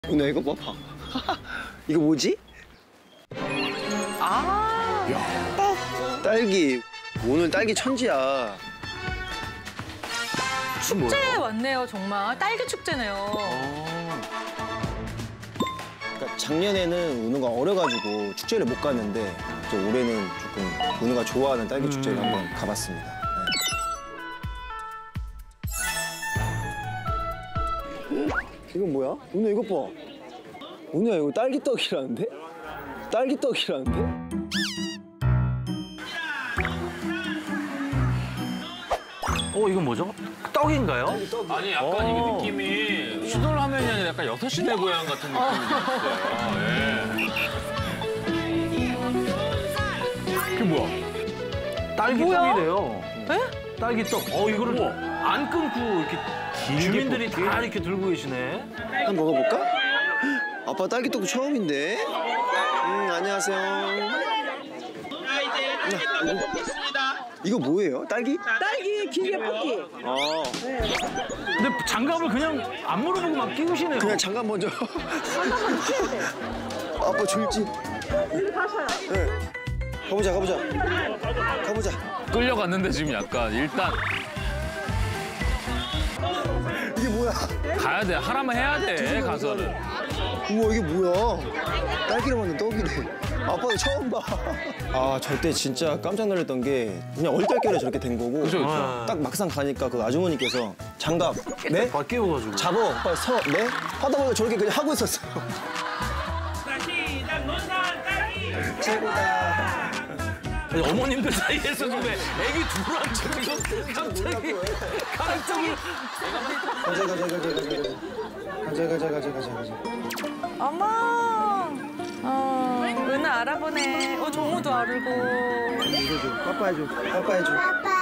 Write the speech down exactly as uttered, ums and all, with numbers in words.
은하 이거 봐봐. 이거 뭐지? 아. 야. 딸기. 오늘 딸기 천지야. 축제에 왔네요, 정말. 딸기 축제네요. 그러니까 작년에는 은우가 어려가지고 축제를 못 갔는데 또 올해는 조금 은우가 좋아하는 딸기 축제를 음. 한번 가봤습니다. 네. 이건 뭐야? 은우 이것 봐. 은우야 이거 딸기떡이라는데? 딸기떡이라는데? 어, 이건 뭐죠? 떡인가요? 아니, 약간 오. 이게 느낌이 슈돌 화면이 아니라 약간 여섯 시 내 고향 같은 느낌이 있어요. 예. 그게 뭐야? 딸기떡이래요. 에? 딸기떡. 어, 이거를 뭐 안 끊고 이렇게 주민들이 다 이렇게 들고 계시네. 한번 먹어볼까? 아빠 딸기떡도 처음인데? 음, 안녕하세요. 자, 이제 딸기떡 먹겠습니다. 이거 뭐예요? 딸기? 딸기 길게 뽑기. 아, 근데 장갑을 그냥 안 물어보고 막 끼우시네요. 그냥 장갑 먼저. 잠깐만 피해야 돼. 아빠 줄지? 이리 가셔요. 네. 가보자, 가보자. 가보자. 끌려갔는데 지금 약간 일단 이게 뭐야? 가야 돼. 하라면 해야 돼, 가서는. 우와, 이게 뭐야? 딸기로 만든 떡이네. 아빠도 처음 봐. 아, 절대 진짜 깜짝 놀랐던 게 그냥 얼떨결에 저렇게 된 거고. 그죠, 그죠. 아. 딱 막상 가니까 그 아주머니께서 장갑, 네? 다 끼워가지고. 잡어, 빨리 서, 네? 하다 보니까 저렇게 그냥 하고 있었어요. 자, 시작. 논산 딸기. 최고다. 아니, 어머님들 사이에서 지금 애기 둘랑 지금 갑자기 가락적이. 가자, 가자, 가자, 가자, 가자. 가자, 가자, 가자, 가자, 가자. 어머. 어, 은하 알아보네. 어, 정우도 알고. 이거 줘, 빠빠 해줘, 빠빠 해줘.